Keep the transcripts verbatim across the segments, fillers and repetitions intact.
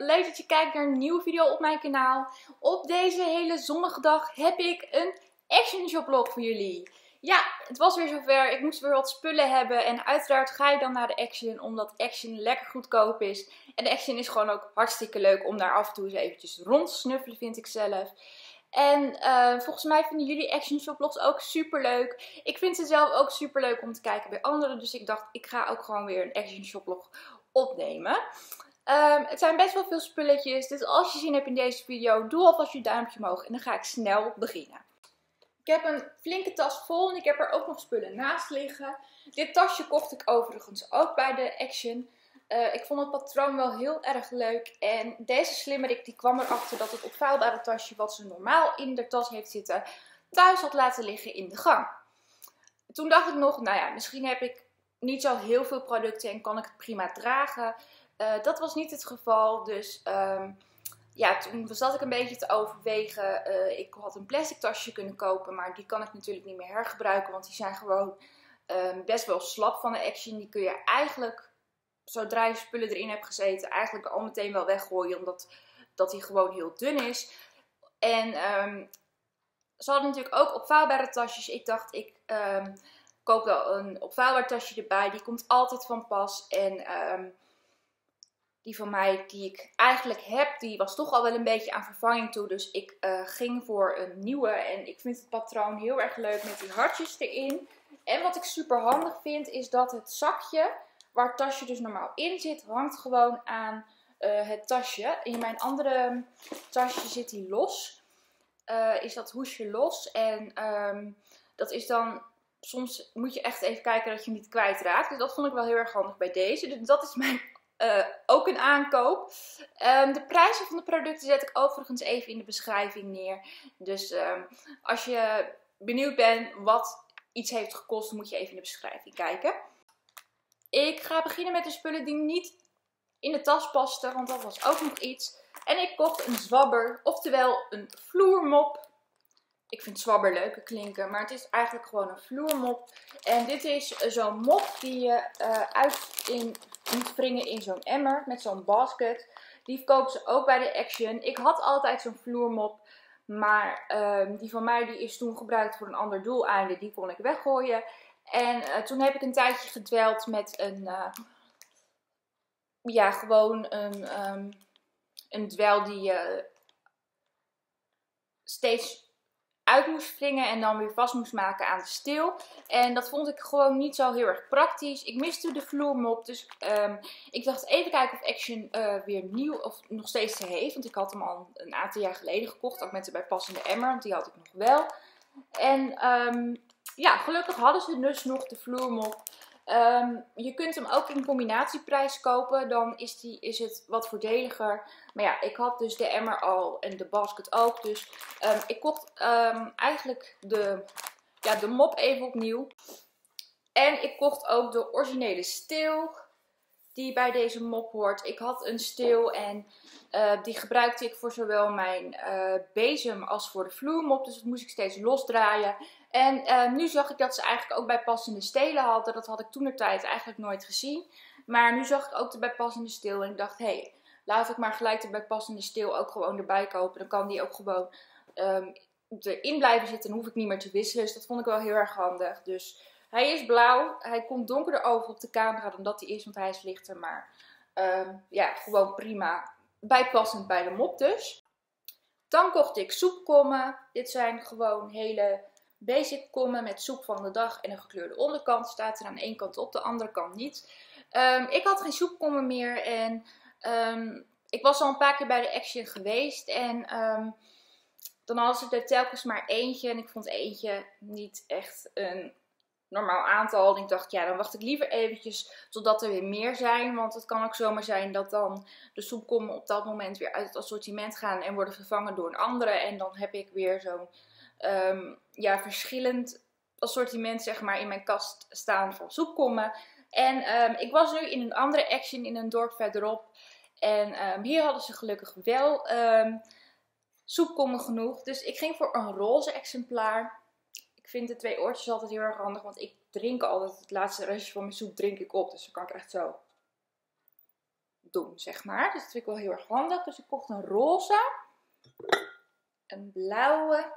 leuk dat je kijkt naar een nieuwe video op mijn kanaal. Op deze hele zonnige dag heb ik een Action shoplog voor jullie. Ja, het was weer zover. Ik moest weer wat spullen hebben. En uiteraard ga je dan naar de Action, omdat Action lekker goedkoop is. En de Action is gewoon ook hartstikke leuk om daar af en toe eens eventjes rond te snuffelen, vind ik zelf. En uh, volgens mij vinden jullie Action shoplogs ook super leuk. Ik vind ze zelf ook super leuk om te kijken bij anderen. Dus ik dacht, ik ga ook gewoon weer een Action shoplog opnemen. Um, het zijn best wel veel spulletjes. Dus als je zin hebt in deze video, doe alvast je duimpje omhoog. En dan ga ik snel beginnen. Ik heb een flinke tas vol en ik heb er ook nog spullen naast liggen. Dit tasje kocht ik overigens ook bij de Action. Uh, ik vond het patroon wel heel erg leuk. En deze slimmerik die kwam erachter dat het opvouwbare tasje wat ze normaal in de tas heeft zitten, thuis had laten liggen in de gang. Toen dacht ik nog, nou ja, misschien heb ik niet zo heel veel producten en kan ik het prima dragen. Uh, dat was niet het geval, dus um, ja, toen zat ik een beetje te overwegen. Uh, ik had een plastic tasje kunnen kopen, maar die kan ik natuurlijk niet meer hergebruiken, want die zijn gewoon um, best wel slap van de Action. Die kun je eigenlijk, zodra je spullen erin hebt gezeten, eigenlijk al meteen wel weggooien, omdat dat die gewoon heel dun is. En um, ze hadden natuurlijk ook opvouwbare tasjes. Ik dacht, ik um, koop wel een opvouwbaar tasje erbij. Die komt altijd van pas. En um, die van mij, die ik eigenlijk heb, die was toch al wel een beetje aan vervanging toe. Dus ik uh, ging voor een nieuwe. En ik vind het patroon heel erg leuk met die hartjes erin. En wat ik super handig vind, is dat het zakje, waar het tasje dus normaal in zit, hangt gewoon aan uh, het tasje. In mijn andere tasje zit die los. Uh, is dat hoesje los. En um, dat is dan, soms moet je echt even kijken dat je hem niet kwijtraakt. Dus dat vond ik wel heel erg handig bij deze. Dus dat is mijn uh, ook een aankoop. Um, de prijzen van de producten zet ik overigens even in de beschrijving neer. Dus um, als je benieuwd bent wat iets heeft gekost, moet je even in de beschrijving kijken. Ik ga beginnen met de spullen die niet in de tas pasten, want dat was ook nog iets. En ik kocht een zwabber, oftewel een vloermop. Ik vind zwabber leuker klinken, maar het is eigenlijk gewoon een vloermop. En dit is zo'n mop die je uh, uit in, moet wringen in zo'n emmer met zo'n basket. Die verkopen ze ook bij de Action. Ik had altijd zo'n vloermop, maar uh, die van mij die is toen gebruikt voor een ander doeleinde. Die kon ik weggooien. En uh, toen heb ik een tijdje gedweld met een, uh, ja, gewoon een, um, een dwel die je uh, steeds uit moest wringen en dan weer vast moest maken aan de steel. En dat vond ik gewoon niet zo heel erg praktisch. Ik miste de vloermop, dus um, ik dacht even kijken of Action uh, weer nieuw of nog steeds te heeft. Want ik had hem al een aantal jaar geleden gekocht, ook met de bijpassende emmer, want die had ik nog wel. En um, ja, gelukkig hadden ze dus nog de vloermop. Um, je kunt hem ook in combinatieprijs kopen, dan is, die, is het wat voordeliger. Maar ja, ik had dus de emmer al en de basket ook. Dus um, ik kocht um, eigenlijk de, ja, de mop even opnieuw. En ik kocht ook de originele steel die bij deze mop hoort. Ik had een steel en uh, die gebruikte ik voor zowel mijn uh, bezem als voor de vloermop. Dus dat moest ik steeds losdraaien. En uh, nu zag ik dat ze eigenlijk ook bijpassende stelen hadden. Dat had ik toentertijd eigenlijk nooit gezien. Maar nu zag ik ook de bijpassende steel en ik dacht, hé, hey, laat ik maar gelijk de bijpassende steel ook gewoon erbij kopen. Dan kan die ook gewoon um, erin blijven zitten en hoef ik niet meer te wisselen. Dus dat vond ik wel heel erg handig. Dus hij is blauw. Hij komt donkerder over op de camera dan dat hij is, want hij is lichter. Maar um, ja, gewoon prima. Bijpassend bij de mop dus. Dan kocht ik soepkommen. Dit zijn gewoon hele basic kommen met soep van de dag en een gekleurde onderkant. Staat er aan de ene kant op, de andere kant niet. Um, ik had geen soepkommen meer en um, ik was al een paar keer bij de Action geweest. En um, dan hadden ze er telkens maar eentje. En ik vond eentje niet echt een normaal aantal. En ik dacht, ja, dan wacht ik liever eventjes totdat er weer meer zijn. Want het kan ook zomaar zijn dat dan de soepkommen op dat moment weer uit het assortiment gaan en worden vervangen door een andere. En dan heb ik weer zo'n um, ja, verschillend assortiment, zeg maar, in mijn kast staan van soepkommen. En um, ik was nu in een andere Action in een dorp verderop. En um, hier hadden ze gelukkig wel um, soepkommen genoeg. Dus ik ging voor een roze exemplaar. Ik vind de twee oortjes altijd heel erg handig, want ik drink altijd het laatste restje van mijn soep drink ik op. Dus dan kan ik echt zo doen, zeg maar. Dus dat vind ik wel heel erg handig. Dus ik kocht een roze, een blauwe,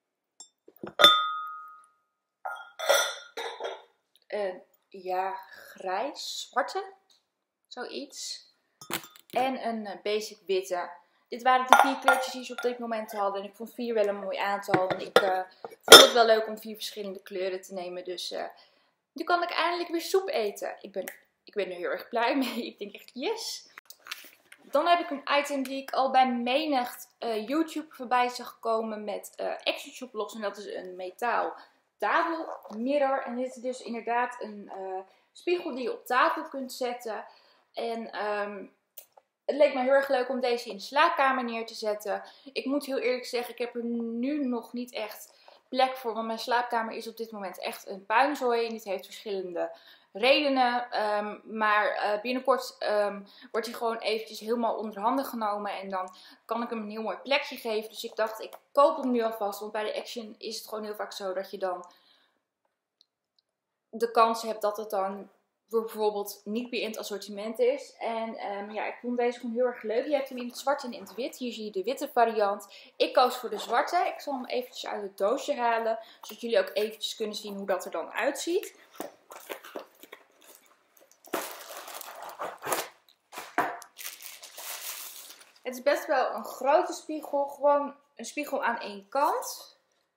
een ja, grijs, zwarte, zoiets. En een basic witte. Dit waren de vier kleurtjes die ze op dit moment hadden. En ik vond vier wel een mooi aantal. En ik uh, vond het wel leuk om vier verschillende kleuren te nemen. Dus uh, nu kan ik eindelijk weer soep eten. Ik ben, ik ben er heel erg blij mee. Ik denk echt yes. Dan heb ik een item die ik al bij menig uh, YouTube voorbij zag komen met uh, Action Shop Vlogs. En dat is een metaal tafelmirror. En dit is dus inderdaad een uh, spiegel die je op tafel kunt zetten. En um, het leek me heel erg leuk om deze in de slaapkamer neer te zetten. Ik moet heel eerlijk zeggen, ik heb er nu nog niet echt plek voor. Want mijn slaapkamer is op dit moment echt een puinzooi. En dit heeft verschillende redenen. Um, maar uh, binnenkort um, wordt hij gewoon eventjes helemaal onder handen genomen. En dan kan ik hem een heel mooi plekje geven. Dus ik dacht, ik koop hem nu alvast. Want bij de Action is het gewoon heel vaak zo dat je dan de kans hebt dat het dan bijvoorbeeld niet meer in het assortiment is. En um, ja, ik vond deze gewoon heel erg leuk. Je hebt hem in het zwart en in het wit. Hier zie je de witte variant. Ik koos voor de zwarte. Ik zal hem eventjes uit het doosje halen. Zodat jullie ook eventjes kunnen zien hoe dat er dan uitziet. Het is best wel een grote spiegel. Gewoon een spiegel aan één kant.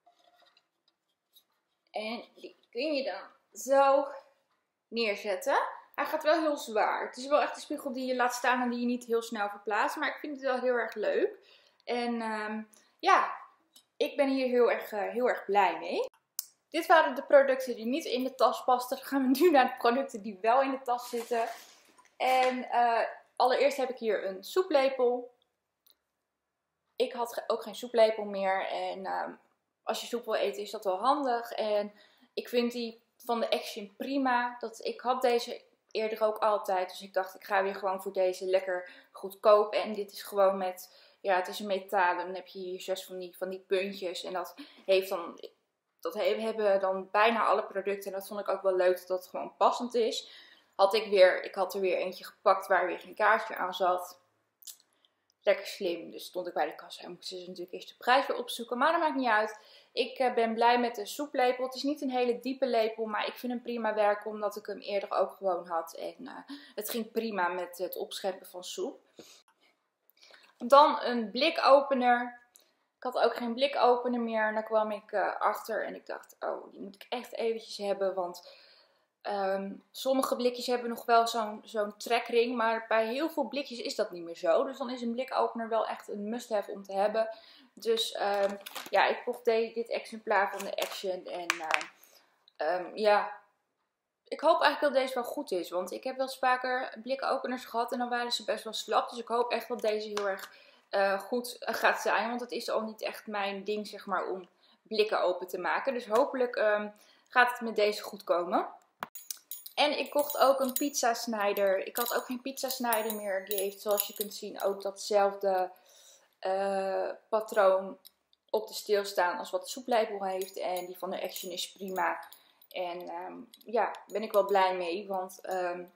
En die kun je dan zo neerzetten. Hij gaat wel heel zwaar. Het is wel echt een spiegel die je laat staan en die je niet heel snel verplaatst. Maar ik vind het wel heel erg leuk. En um, ja, ik ben hier heel erg, uh, heel erg blij mee. Dit waren de producten die niet in de tas pasten. Dan gaan we nu naar de producten die wel in de tas zitten. En uh, allereerst heb ik hier een soeplepel. Ik had ook geen soeplepel meer. En uh, als je soep wil eten is dat wel handig. En ik vind die van de Action prima. Dat, ik had deze eerder ook altijd. Dus ik dacht, ik ga weer gewoon voor deze lekker goedkoop. En dit is gewoon met, ja, het is een metalen. Dan heb je hier zes van die, van die puntjes. En dat heeft dan, dat hebben dan bijna alle producten. En dat vond ik ook wel leuk dat dat gewoon passend is. Had ik weer, ik had er weer eentje gepakt waar weer geen kaarsje aan zat. Lekker slim. Dus stond ik bij de kassa en moesten ze natuurlijk eerst de prijs weer opzoeken. Maar dat maakt niet uit. Ik uh, ben blij met de soeplepel. Het is niet een hele diepe lepel, maar ik vind hem prima werken omdat ik hem eerder ook gewoon had. En uh, het ging prima met het opscheppen van soep. Dan een blikopener. Ik had ook geen blikopener meer. En daar kwam ik uh, achter en ik dacht, oh, die moet ik echt eventjes hebben. Want um, sommige blikjes hebben nog wel zo'n zo'n trekring. Maar bij heel veel blikjes is dat niet meer zo. Dus dan is een blikopener wel echt een must-have om te hebben. Dus um, ja, ik kocht de, dit exemplaar van de Action. En uh, um, ja, ik hoop eigenlijk dat deze wel goed is. Want ik heb wel eens vaker blikopeners gehad en dan waren ze best wel slap. Dus ik hoop echt dat deze heel erg uh, goed gaat zijn. Want het is al niet echt mijn ding, zeg maar, om blikken open te maken. Dus hopelijk um, gaat het met deze goed komen. En ik kocht ook een pizzasnijder. Ik had ook geen pizzasnijder meer. Die heeft, zoals je kunt zien, ook datzelfde uh, patroon op de steel staan als wat de soeplepel heeft. En die van de Action is prima. En um, ja, ben ik wel blij mee. Want um,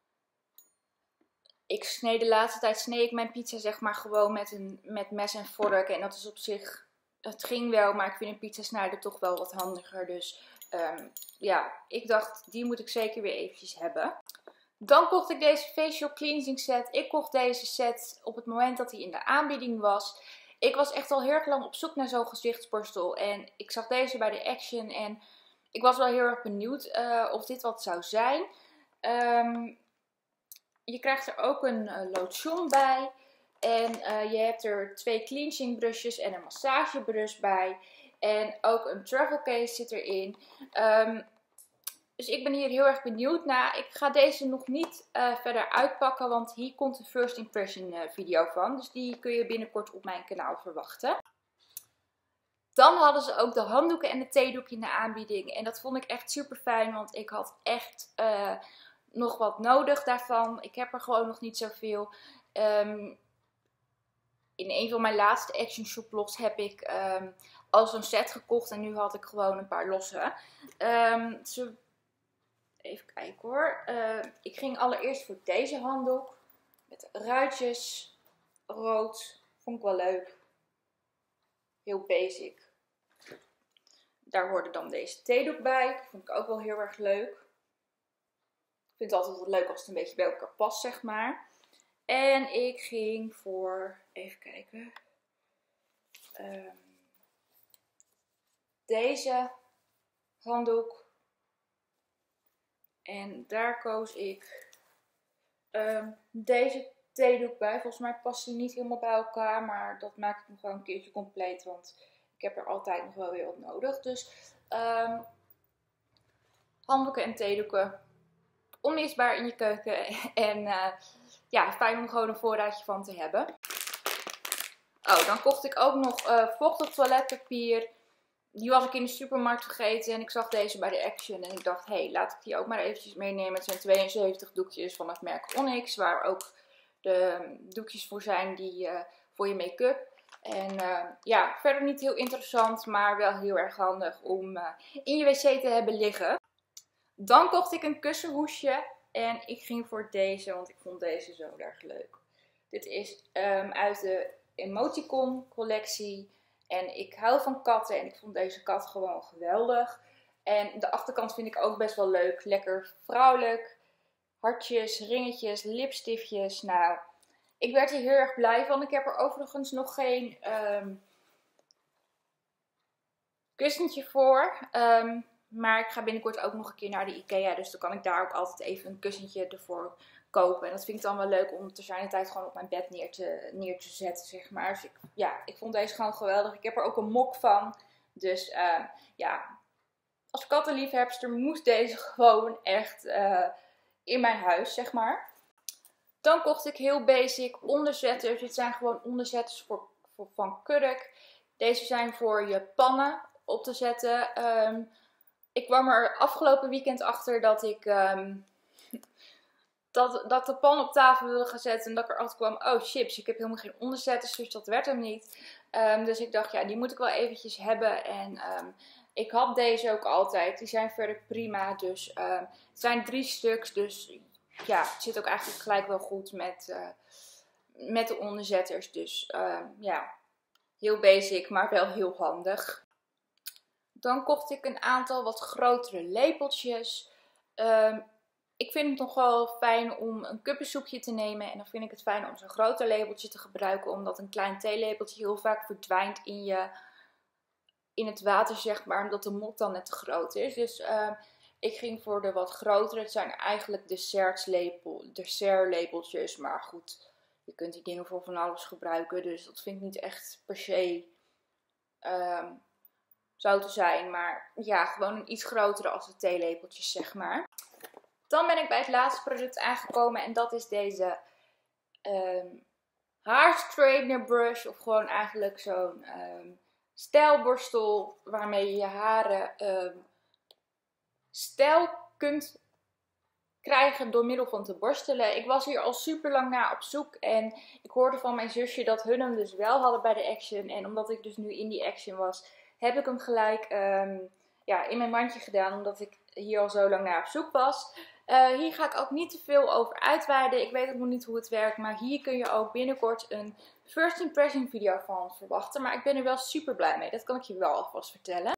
ik snee de laatste tijd snee ik mijn pizza zeg maar gewoon met, een, met mes en vork. En dat is op zich, het ging wel, maar ik vind een pizzasnijder toch wel wat handiger. Dus um, ja, ik dacht, die moet ik zeker weer eventjes hebben. Dan kocht ik deze facial cleansing set. Ik kocht deze set op het moment dat hij in de aanbieding was. Ik was echt al heel erg lang op zoek naar zo'n gezichtsborstel. En ik zag deze bij de Action en ik was wel heel erg benieuwd uh, of dit wat zou zijn. Um, je krijgt er ook een uh, lotion bij. En uh, je hebt er twee cleansing brushes en een massagebrush bij. En ook een travel case zit erin. Um, dus ik ben hier heel erg benieuwd naar. Ik ga deze nog niet uh, verder uitpakken, want hier komt een first impression uh, video van. Dus die kun je binnenkort op mijn kanaal verwachten. Dan hadden ze ook de handdoeken en de theedoekje in de aanbieding. En dat vond ik echt super fijn, want ik had echt uh, nog wat nodig daarvan. Ik heb er gewoon nog niet zoveel. Um, in een van mijn laatste Action Shop vlogs heb ik um, al zo'n set gekocht. En nu had ik gewoon een paar losse. Um, ze... Even kijken hoor. Uh, ik ging allereerst voor deze handdoek. met ruitjes, rood. Vond ik wel leuk. Heel basic. Daar hoorde dan deze theedoek bij. Dat vond ik ook wel heel erg leuk. Ik vind het altijd wel leuk als het een beetje bij elkaar past, zeg maar. En ik ging voor, even kijken, um, deze handdoek. En daar koos ik um, deze theedoek bij. Volgens mij past die niet helemaal bij elkaar, maar dat maakt het nog wel een keertje compleet, want ik heb er altijd nog wel weer wat nodig. Dus um, handdoeken en theedoeken, onmisbaar in je keuken en uh, ja, fijn om gewoon een voorraadje van te hebben. Oh, dan kocht ik ook nog uh, vochtig toiletpapier. Die was ik in de supermarkt vergeten en ik zag deze bij de Action en ik dacht, hé, hey, laat ik die ook maar eventjes meenemen. Het zijn tweeënzeventig doekjes van het merk Onyx, waar ook de doekjes voor zijn die uh, voor je make-up. En uh, ja, verder niet heel interessant, maar wel heel erg handig om uh, in je wc te hebben liggen. Dan kocht ik een kussenhoesje en ik ging voor deze, want ik vond deze zo erg leuk. Dit is um, uit de Emoticon collectie. En ik hou van katten en ik vond deze kat gewoon geweldig. En de achterkant vind ik ook best wel leuk. Lekker vrouwelijk. Hartjes, ringetjes, lipstiftjes. Nou, ik werd er heel erg blij van. Ik heb er overigens nog geen um, kussentje voor. Um, maar ik ga binnenkort ook nog een keer naar de Ikea. Dus dan kan ik daar ook altijd even een kussentje ervoor kopen. En dat vind ik dan wel leuk om te zijn de tijd gewoon op mijn bed neer te, neer te zetten, zeg maar. Dus ik, ja, ik vond deze gewoon geweldig. Ik heb er ook een mok van. Dus uh, ja, als kattenliefhebster moest deze gewoon echt uh, in mijn huis, zeg maar. Dan kocht ik heel basic onderzetters. Dit zijn gewoon onderzetters voor, voor, van kurk. Deze zijn voor je pannen op te zetten. Um, ik kwam er afgelopen weekend achter dat ik... Um, Dat, dat de pan op tafel wilde gaan zetten en dat ik erachter kwam, oh chips, ik heb helemaal geen onderzetters, dus dat werd hem niet. Um, dus ik dacht, ja, die moet ik wel eventjes hebben. En um, ik had deze ook altijd, die zijn verder prima. Dus um, het zijn drie stuks, dus ja, het zit ook eigenlijk gelijk wel goed met, uh, met de onderzetters. Dus um, ja, heel basic, maar wel heel handig. Dan kocht ik een aantal wat grotere lepeltjes. Um, Ik vind het nog wel fijn om een kuppensoepje te nemen. En dan vind ik het fijn om zo'n groter lepeltje te gebruiken. Omdat een klein theelepeltje heel vaak verdwijnt in, je, in het water, zeg maar. Omdat de mok dan net te groot is. Dus uh, ik ging voor de wat grotere. Het zijn eigenlijk dessertlepeltjes. Maar goed, je kunt die dingen voor van alles gebruiken. Dus dat vind ik niet echt per se uh, zo te zijn. Maar ja, gewoon een iets grotere als de theelepeltjes, zeg maar. Dan ben ik bij het laatste product aangekomen en dat is deze um, haarstraightener brush. Of gewoon eigenlijk zo'n um, stijlborstel waarmee je je haren um, stijl kunt krijgen door middel van te borstelen. Ik was hier al super lang naar op zoek en ik hoorde van mijn zusje dat hun hem dus wel hadden bij de Action. En omdat ik dus nu in die Action was, heb ik hem gelijk um, ja, in mijn mandje gedaan omdat ik hier al zo lang naar op zoek was. Uh, hier ga ik ook niet te veel over uitweiden. Ik weet ook nog niet hoe het werkt. Maar hier kun je ook binnenkort een first impression video van verwachten. Maar ik ben er wel super blij mee. Dat kan ik je wel alvast vertellen.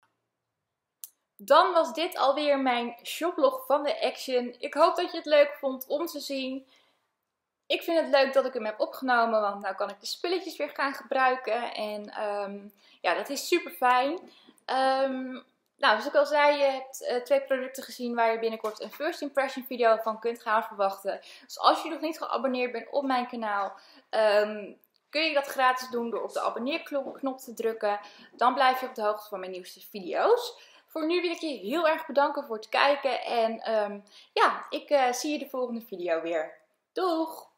Dan was dit alweer mijn shoplog van de Action. Ik hoop dat je het leuk vond om te zien. Ik vind het leuk dat ik hem heb opgenomen. Want nu kan ik de spulletjes weer gaan gebruiken. En um, ja, dat is super fijn. Um, Nou, zoals ik al zei, je hebt uh, twee producten gezien waar je binnenkort een first impression video van kunt gaan verwachten. Dus als je nog niet geabonneerd bent op mijn kanaal, um, kun je dat gratis doen door op de abonneerknop te drukken. Dan blijf je op de hoogte van mijn nieuwste video's. Voor nu wil ik je heel erg bedanken voor het kijken en um, ja, ik uh, zie je de volgende video weer. Doeg!